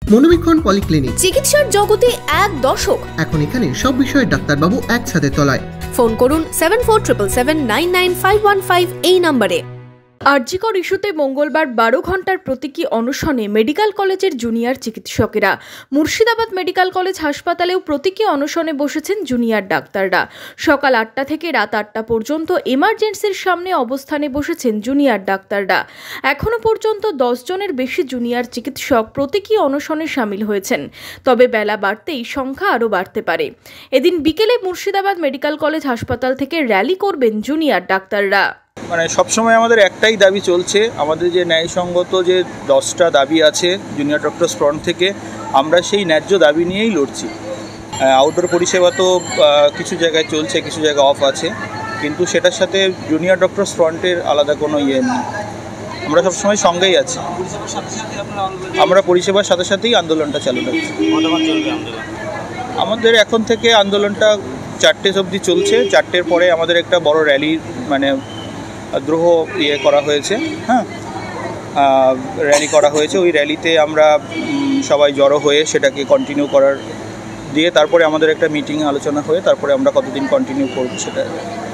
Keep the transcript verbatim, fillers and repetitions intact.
মনোবীক্ষণ polyclinic, চিকিৎসার জগতে এক দশক। এখন এখানে সব বিষয়ে ডাক্তারবাবু একসাথে তলায়। ফোন করুন seven four triple seven nine nine five one five এই নম্বরে। আরজিকর ইস্যুতে মঙ্গলবার বারো ঘন্টার প্রতীকী অনশনে মেডিকেল কলেজের জুনিয়র চিকিৎসকেরা। মুর্শিদাবাদ মেডিকেল কলেজ হাসপাতালেও প্রতীকী অনশনে বসেছেন জুনিয়র ডাক্তাররা। সকাল আটটা থেকে রাত আটটা পর্যন্ত এমার্জেন্সির সামনে অবস্থানে বসেছেন জুনিয়র ডাক্তাররা। এখনও পর্যন্ত দশ জনের বেশি জুনিয়র চিকিৎসক প্রতীকী অনশনে সামিল হয়েছেন, তবে বেলা বাড়তেই সংখ্যা আরও বাড়তে পারে। এদিন বিকেলে মুর্শিদাবাদ মেডিকেল কলেজ হাসপাতাল থেকে র্যালি করবেন জুনিয়র ডাক্তাররা। মানে সবসময় আমাদের একটাই দাবি চলছে, আমাদের যে ন্যায়সঙ্গত যে দশটা দাবি আছে জুনিয়র ডক্টরস ফ্রন্ট থেকে, আমরা সেই ন্যায্য দাবি নিয়েই লড়ছি। আউটডোর পরিষেবা তো কিছু জায়গায় চলছে, কিছু জায়গায় অফ আছে, কিন্তু সেটার সাথে জুনিয়র ডক্টরস ফ্রন্টের আলাদা কোনো ইয়ে নেই। আমরা সবসময় সঙ্গেই আছি, আমরা পরিষেবার সাথে সাথেই আন্দোলনটা চালু রাখছি। আমাদের এখন থেকে আন্দোলনটা চারটে অবধি চলছে। চারটের পরে আমাদের একটা বড় র্যালি মানে দ্রোহ ইয়ে করা হয়েছে, হ্যাঁ র্যালি করা হয়েছে। ওই র্যালিতে আমরা সবাই জড়ো হয়ে সেটাকে কন্টিনিউ করার দিয়ে তারপরে আমাদের একটা মিটিংয়ে আলোচনা হয়ে তারপরে আমরা কতদিন কন্টিনিউ করব সেটা